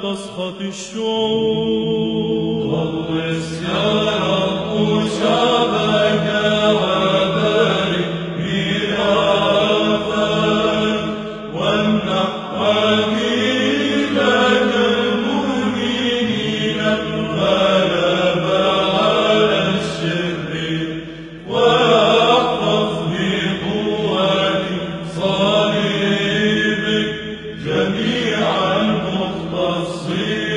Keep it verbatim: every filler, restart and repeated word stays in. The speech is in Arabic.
تسخط الشعوب. خلص يا رب شعبك وبارك ميراثك، وامنح وكيلك المؤمنين الغلبة على الشرير، واحفظ بقوة صليبك جميع المختصين.